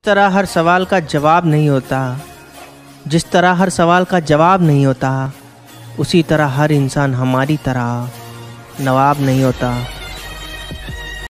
तरह हर सवाल का जवाब नहीं होता, जिस तरह हर सवाल का जवाब नहीं होता, उसी तरह हर इंसान हमारी तरह नवाब नहीं होता।